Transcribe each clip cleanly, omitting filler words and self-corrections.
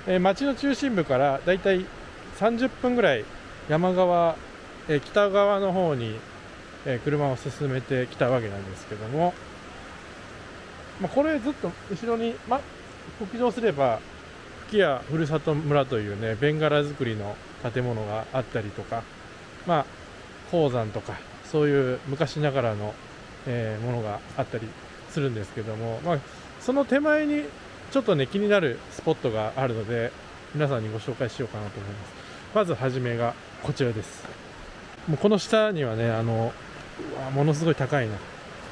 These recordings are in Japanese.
町の中心部からだいたい30分ぐらい山側、北側の方に、車を進めてきたわけなんですけども、これずっと後ろに、北上すれば吹屋ふるさと村というねベンガラ造りの建物があったりとか、鉱山とかそういう昔ながらの、ものがあったりするんですけども、その手前にちょっとね気になるスポットがあるので皆さんにご紹介しようかなと思います。まずはじめがこちらです。もうこの下にはねものすごい高いな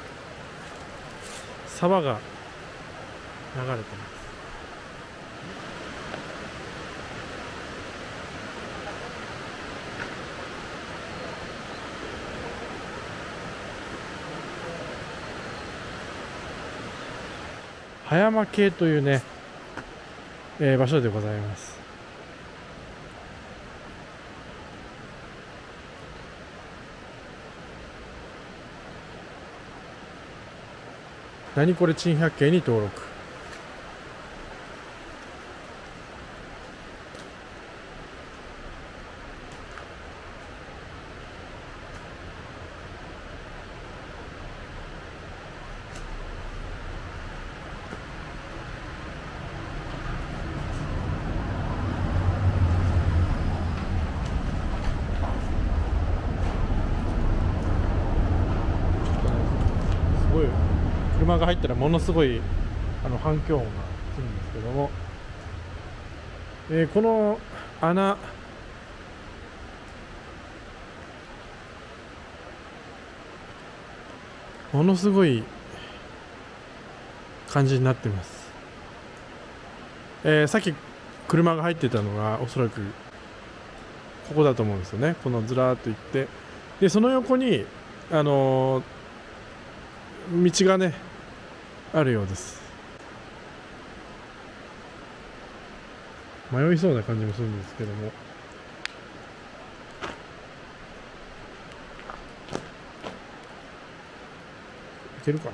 沢が流れてます。葉山渓というね、場所でございます。何これ珍百景に登録。すごい車が入ったらものすごい反響音がするんですけども、この穴ものすごい感じになってます。さっき車が入ってたのがおそらくここだと思うんですよね。このずらーっと行って、でその横に道がねあるようです。迷いそうな感じもするんですけども、いけるかな。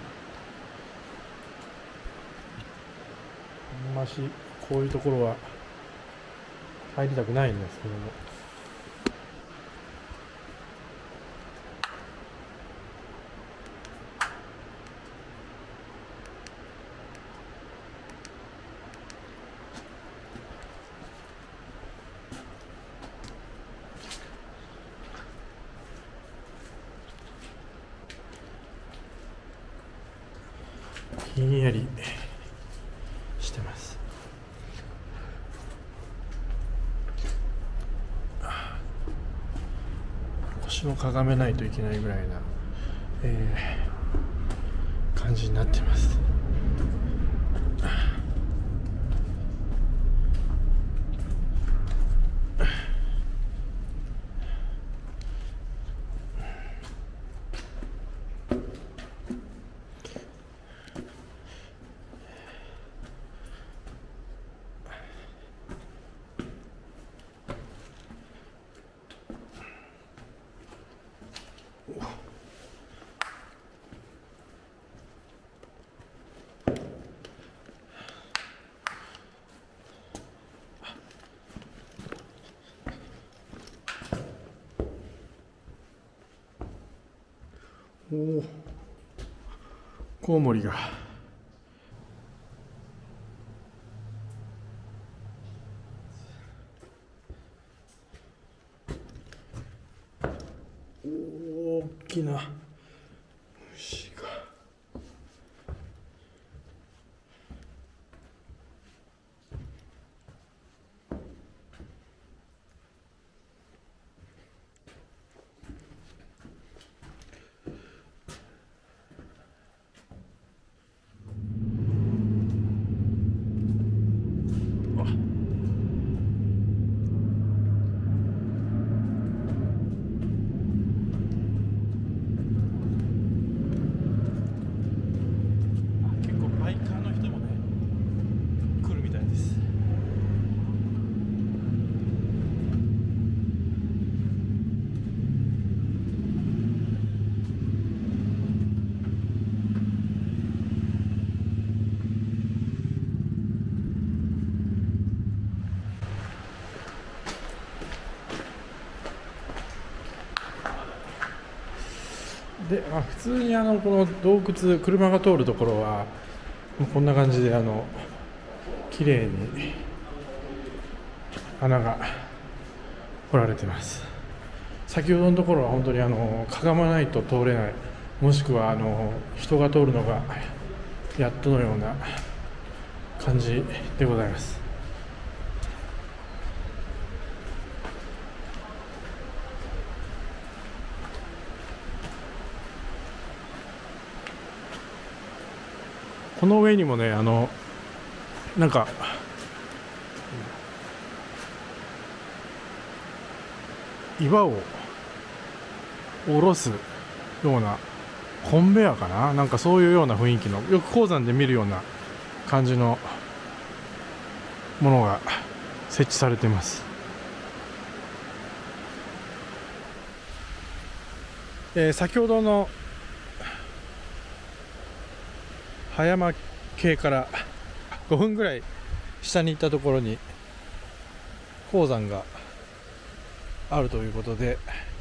あんましこういうところは入りたくないんですけども、ひんやりしてます。腰もかがめないといけないぐらいな、感じになってます。おお、コウモリが。大きな虫が。 で、普通にこの洞窟、車が通るところはこんな感じで綺麗に穴が掘られてます。先ほどのところは本当にかがまないと通れない、もしくは人が通るのがやっとのような感じでございます。この上にもねなんか岩を下ろすようなコンベアかな、なんかそういうような雰囲気の、よく鉱山で見るような感じのものが設置されています。先ほどの葉山系から5分ぐらい下に行ったところに鉱山があるということで、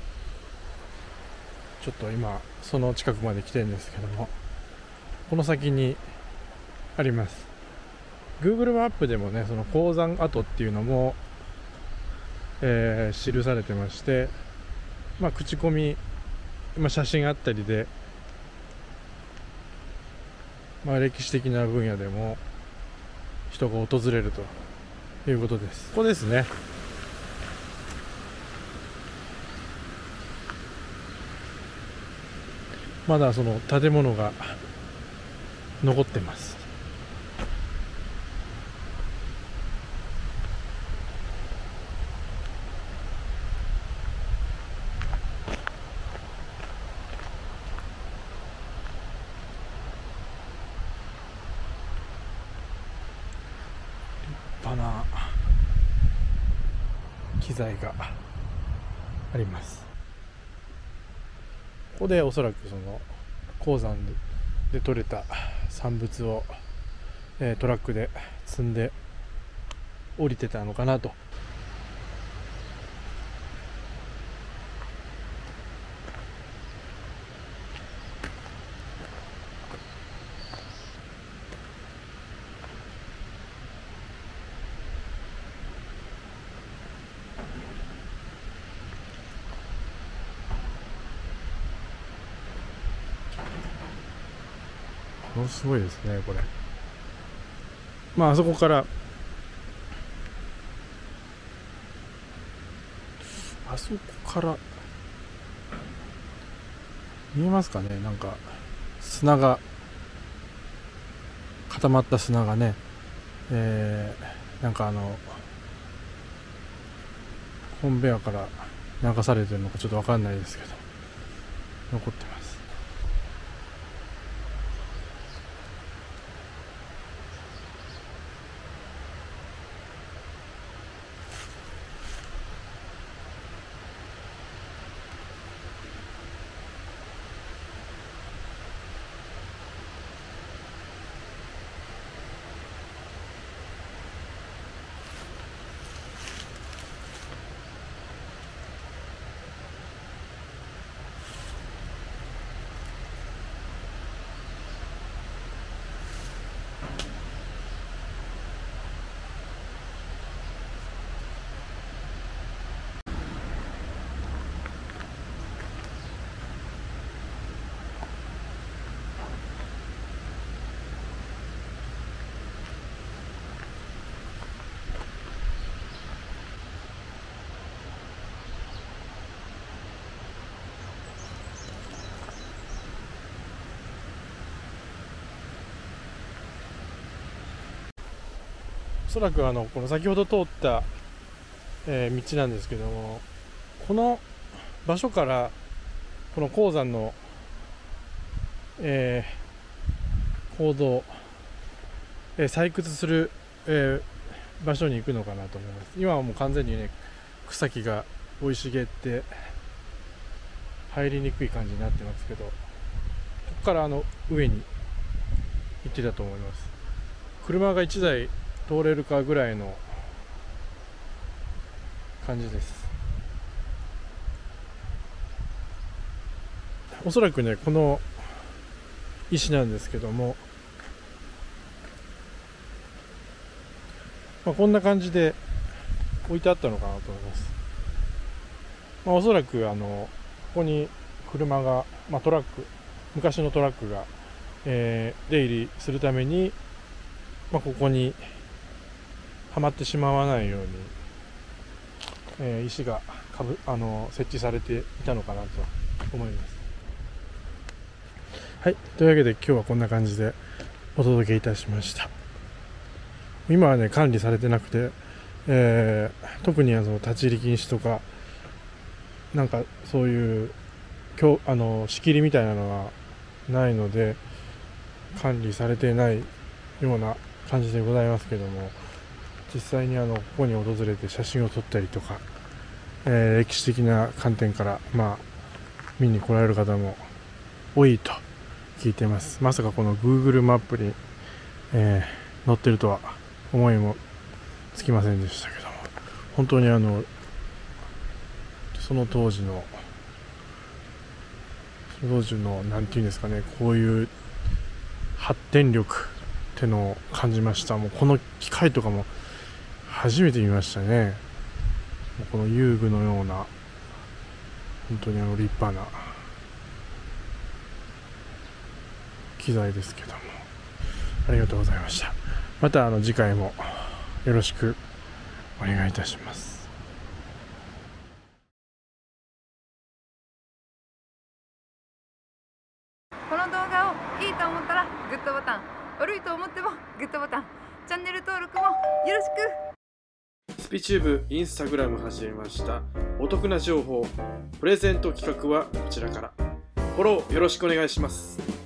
ちょっと今その近くまで来てるんですけども、この先にあります。 Google マップでもね、その鉱山跡っていうのも、記されてまして、口コミ、写真あったりで、歴史的な分野でも人が訪れるということです。ここですね。まだその建物が残ってます。立派な機材があります。ここでおそらくその鉱山で採れた産物を、トラックで積んで降りてたのかなと。ものすごいですね、これ。あそこから見えますかね、なんか砂が固まった砂がね、なんかコンベヤから流されてるのかちょっと分かんないですけど、残ってます。おそらくこの先ほど通った、道なんですけども、この場所からこの鉱山の、坑道、採掘する、場所に行くのかなと思います。今はもう完全にね、草木が生い茂って入りにくい感じになってますけど、ここから上に行ってたと思います。車が1台通れるかぐらいの感じです。 おそらくねこの石なんですけども、こんな感じで置いてあったのかなと思います。おそらくここに車が、トラック、昔のトラックが、出入りするために、ここにはまってしまわないように、石が設置されていたのかなと思います。はい、というわけで今日はこんな感じでお届けいたしました。今はね管理されてなくて、特に立ち入り禁止とかなんかそういう仕切りみたいなのがないので管理されていないような感じでございますけども、実際にここに訪れて写真を撮ったりとか、歴史的な観点から見に来られる方も多いと聞いています。まさかこの Google マップに、載ってるとは思いもつきませんでしたけども、本当にその当時のなんていうんですかね、こういう発展力ってのを感じました。もうこの機械とかも初めて見ましたね。この遊具のような本当に立派な機材ですけども、ありがとうございました。また次回もよろしくお願いいたします。 この動画をいいと思ったらグッドボタン、悪いと思ってもグッドボタン、チャンネル登録もよろしく。 スピチューブインスタグラム始めました。お得な情報プレゼント企画はこちらからフォローよろしくお願いします。